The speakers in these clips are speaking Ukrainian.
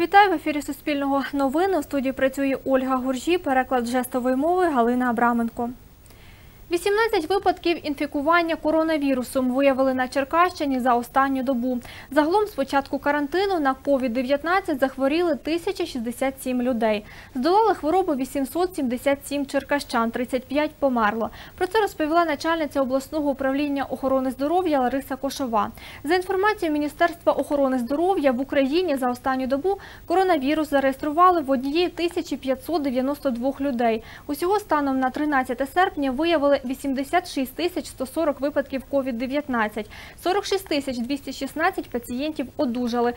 Вітаю в ефірі Суспільного новини. У студії працює Ольга Гуржі, переклад жестової мови Галина Абраменко. 18 випадків інфікування коронавірусом виявили на Черкащині за останню добу. Загалом з початку карантину на COVID-19 захворіли 1067 людей. Здолали хворобу 877 черкащан, 35 померло. Про це розповіла начальниця обласного управління охорони здоров'я Лариса Кошова. За інформацією Міністерства охорони здоров'я, в Україні за останню добу коронавірус зареєстрували в 1592 людей. Усього станом на 13 серпня виявили 86 140 випадків COVID-19, 46 216 пацієнтів одужали,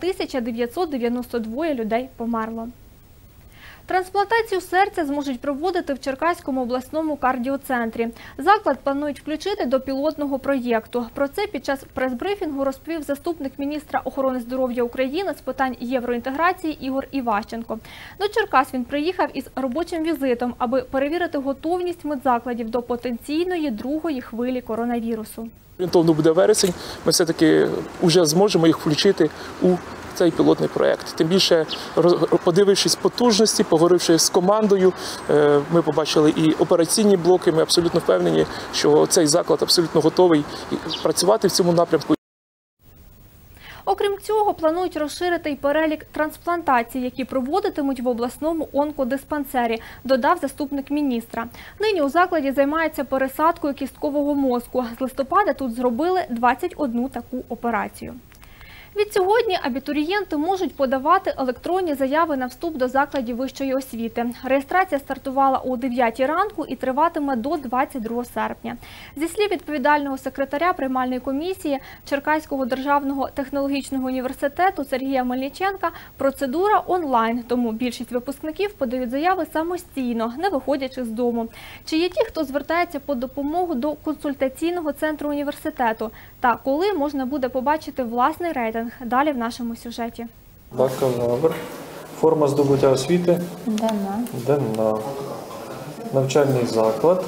1992 людей померло. Трансплантацію серця зможуть проводити в Черкаському обласному кардіоцентрі. Заклад планують включити до пілотного проєкту. Про це під час прес-брифінгу розповів заступник міністра охорони здоров'я України з питань євроінтеграції Ігор Іващенко. До Черкас він приїхав із робочим візитом, аби перевірити готовність медзакладів до потенційної другої хвилі коронавірусу. Орієнтовно буде вересень, ми все-таки вже зможемо їх включити у цей пілотний проєкт. Тим більше, подивившись потужності, поговоривши з командою, ми побачили і операційні блоки, ми абсолютно впевнені, що цей заклад абсолютно готовий працювати в цьому напрямку. Окрім цього, планують розширити й перелік трансплантацій, які проводитимуть в обласному онкодиспансері, додав заступник міністра. Нині у закладі займаються пересадкою кісткового мозку. З листопада тут зробили 21 таку операцію. Відсьогодні абітурієнти можуть подавати електронні заяви на вступ до закладів вищої освіти. Реєстрація стартувала о 9 ранку і триватиме до 22 серпня. Зі слів відповідального секретаря приймальної комісії Черкаського державного технологічного університету Сергія Мельниченка, процедура онлайн, тому більшість випускників подають заяви самостійно, не виходячи з дому. Чи є ті, хто звертається по допомогу до консультаційного центру університету? Та коли можна буде побачити власний рейтинг? Далі в нашому сюжеті. Бакалавр. Форма здобуття освіти. ДНА. Навчальний заклад.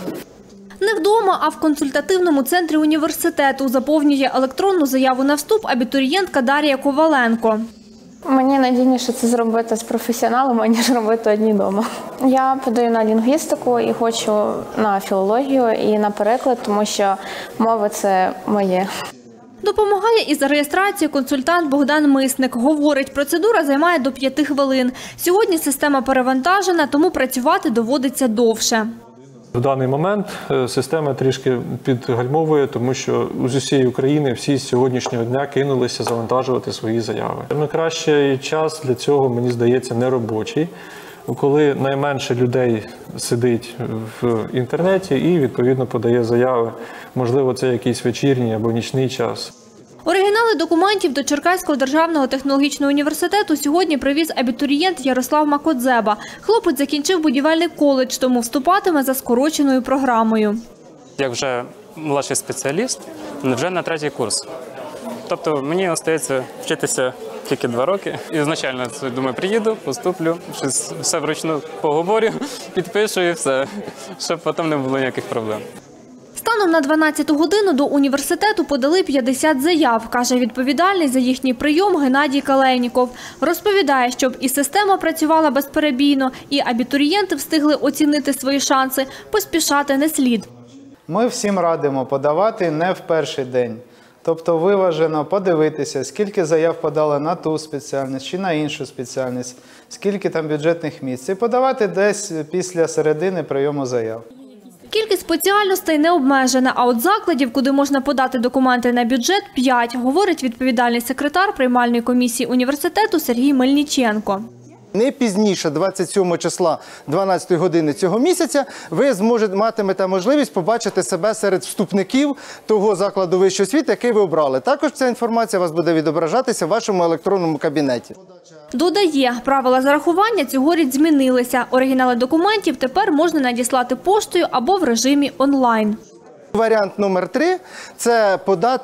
Не вдома, а в консультативному центрі університету заповнює електронну заяву на вступ абітурієнтка Дар'я Коваленко. Мені надійніше це зробити з професіоналом, аніж робити одні вдома. Я подаю на лінгвістику і хочу на філологію і на переклад, тому що мова – це моє. Допомагає із реєстрацією консультант Богдан Мисник. Говорить, процедура займає до 5 хвилин. Сьогодні система перевантажена, тому працювати доводиться довше. В даний момент система трішки підгальмовує, тому що з усієї України всі з сьогоднішнього дня кинулися завантажувати свої заяви. Найкращий час для цього, мені здається, неробочий, коли найменше людей сидить в інтернеті і, відповідно, подає заяви. Можливо, це якийсь вечірній або нічний час. Оригінали документів до Черкаського державного технологічного університету сьогодні привіз абітурієнт Ярослав Макодзеба. Хлопець закінчив будівельний коледж, тому вступатиме за скороченою програмою. Як вже молодший спеціаліст, вже на 3-й курс. Тобто мені залишається вчитися тільки 2 роки. Ізначально, думаю, приїду, поступлю, все вручну поговорю, підпишу і все, щоб потім не було ніяких проблем. Станом на 12 годину до університету подали 50 заяв, каже відповідальний за їхній прийом Геннадій Калейніков. Розповідає, щоб і система працювала безперебійно, і абітурієнти встигли оцінити свої шанси, поспішати не слід. Ми всім радимо подавати не в перший день. Тобто виважено подивитися, скільки заяв подали на ту спеціальність чи на іншу спеціальність, скільки там бюджетних місць. І подавати десь після середини прийому заяв. Кількість спеціальностей не обмежена, а от закладів, куди можна подати документи на бюджет – 5, говорить відповідальний секретар приймальної комісії університету Сергій Мельниченко. Не пізніше 27 числа 12 години цього місяця ви матимете можливість побачити себе серед вступників того закладу вищої освіти, який ви обрали. Також ця інформація у вас буде відображатися в вашому електронному кабінеті. Додає, правила зарахування цьогоріч змінилися. Оригінали документів тепер можна надіслати поштою або в режимі онлайн. Варіант номер 3 – це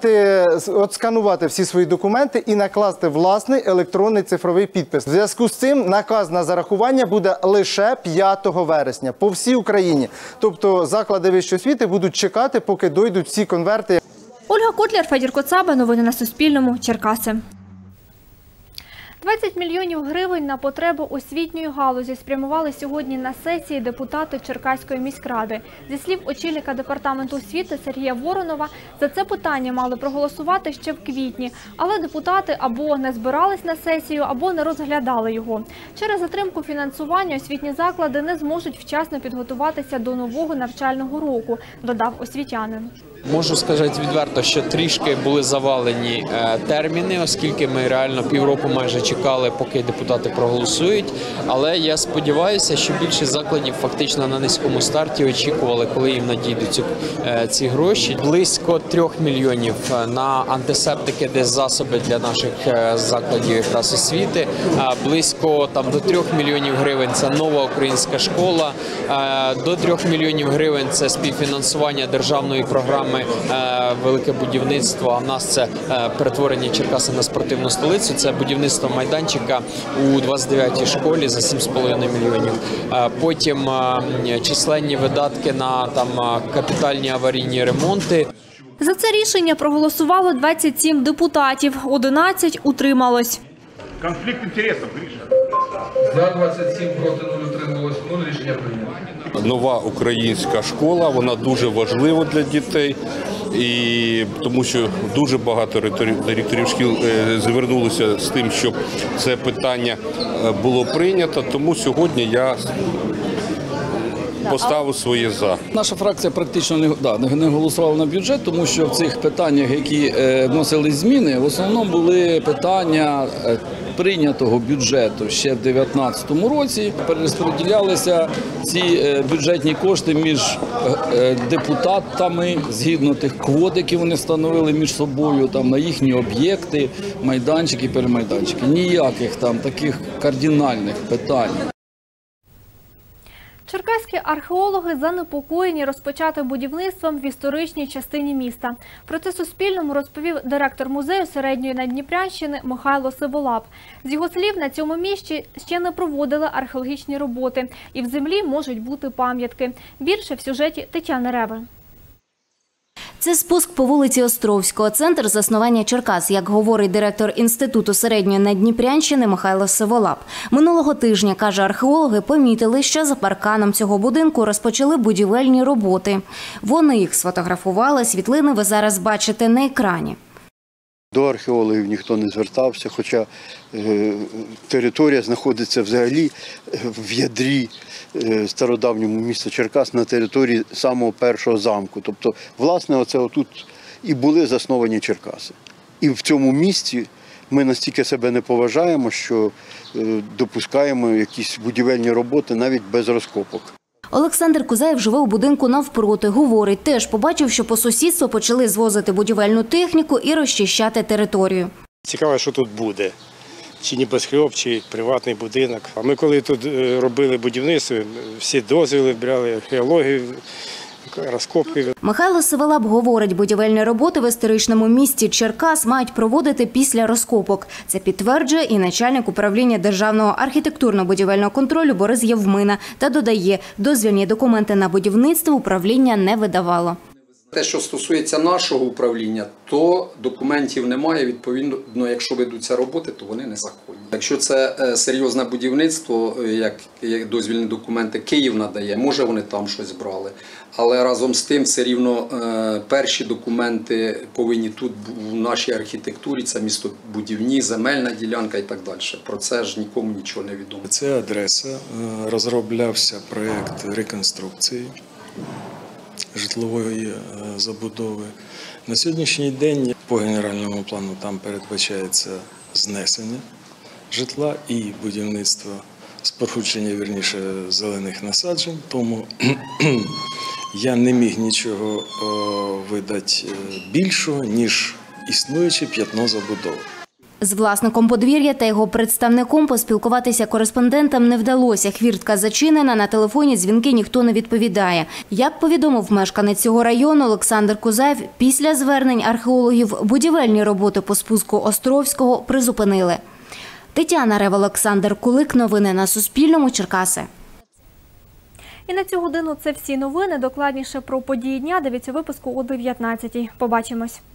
отсканувати всі свої документи і накласти власний електронний цифровий підпис. В зв'язку з цим наказ на зарахування буде лише 5 вересня по всій Україні. Тобто заклади вищої освіти будуть чекати, поки дойдуть всі конверти. Ольга Котляр, Федір Коцаба. Новини на Суспільному. Черкаси. 20 мільйонів гривень на потреби освітньої галузі спрямували сьогодні на сесії депутати Черкаської міськради. Зі слів очільника департаменту освіти Сергія Воронова, за це питання мали проголосувати ще в квітні, але депутати або не збирались на сесію, або не розглядали його. Через затримку фінансування освітні заклади не зможуть вчасно підготуватися до нового навчального року, додав освітянин. Можу сказати відверто, що трішки були завалені терміни, оскільки ми реально півроку майже чекали, поки депутати проголосують. Але я сподіваюся, що більшість закладів фактично на низькому старті очікували, коли їм надійдуть ці гроші. Близько 3 мільйонів на антисептики, десь засоби для наших закладів якраз освіти. Близько до 3 мільйонів гривень – це нова українська школа. До 3 мільйонів гривень – це співфінансування державної програми «Велике будівництво», а в нас це перетворення Черкаси на спортивну столицю, це будівництво майданчика у 29-й школі за 7,5 мільйонів. Потім численні видатки на капітальні аварійні ремонти. За це рішення проголосувало 27 депутатів, 11 утрималось. Конфлікт інтересів, Гриша. За 27, проти 0, утрималось 0, рішення прийнято. Нова українська школа, вона дуже важлива для дітей, і тому що дуже багато директорів шкіл звернулися з тим, щоб це питання було прийнято, тому сьогодні я поставив своє «за». Наша фракція практично не голосувала на бюджет, тому що в цих питаннях, які вносили зміни, в основному були питання прийнятого бюджету ще в 2019 році. Перерозподілялися ці бюджетні кошти між депутатами, згідно тих квот, які вони встановили між собою, на їхні об'єкти, майданчики, перемайданчики. Ніяких таких кардинальних питань. Черкаські археологи занепокоєні розпочатим будівництвом в історичній частині міста. Про це Суспільному розповів директор музею Середньої Наддніпрянщини Михайло Сиволап. З його слів, на цьому місці ще не проводили археологічні роботи, і в землі можуть бути пам'ятки. Більше в сюжеті Тетяни Реви. Це спуск по вулиці Островського, центр заснування Черкас, як говорить директор Інституту Середньої Наддніпрянщини Михайло Сиволап. Минулого тижня, каже, археологи помітили, що за парканом цього будинку розпочали будівельні роботи. Вони їх сфотографували, світлини ви зараз бачите на екрані. До археологів ніхто не звертався, хоча територія знаходиться взагалі в ядрі стародавньому міста Черкас на території самого першого замку. Тобто, власне, оце отут і були засновані Черкаси. І в цьому місці ми настільки себе не поважаємо, що допускаємо якісь будівельні роботи навіть без розкопок. Олександр Кузаєв живе у будинку навпроти. Говорить, теж побачив, що по сусідству почали звозити будівельну техніку і розчищати територію. Цікаво, що тут буде. Чи небоскреб, чи приватний будинок. А ми коли тут робили будівництво, всі дозволи брали, археологію, розкопки. Михайло Сиволап говорить, будівельні роботи в історичному місті Черкас мають проводити після розкопок. Це підтверджує і начальник управління Державного архітектурно-будівельного контролю Борис Євмина. Та додає, дозвільні документи на будівництво управління не видавало. Те, що стосується нашого управління, то документів немає. Відповідно, якщо ведуться роботи, то вони незаконні. Якщо це серйозне будівництво, як дозвільні документи Київ надає, може вони там щось брали. Але разом з тим все рівно перші документи повинні тут в нашій архітектурі, це містобудівні, земельна ділянка і так далі. Про це ж нікому нічого не відомо. Це адреса, розроблявся проєкт реконструкції житлової забудови. На сьогоднішній день по генеральному плану там передбачається знесення житла і будівництво, спорудження, зелених насаджень. Тому я не міг нічого видати більшого, ніж існуюче п'ятно забудови. З власником подвір'я та його представником поспілкуватися кореспондентам не вдалося. Хвіртка зачинена, на телефоні дзвінки ніхто не відповідає. Як повідомив мешканець цього району Олександр Кузаєв, після звернень археологів будівельні роботи по спуску Островського призупинили. Тетяна Рева, Олександр Кулик. Новини на Суспільному. Черкаси. І на цю годину це всі новини. Докладніше про події дня дивіться випуску о 19-й. Побачимось.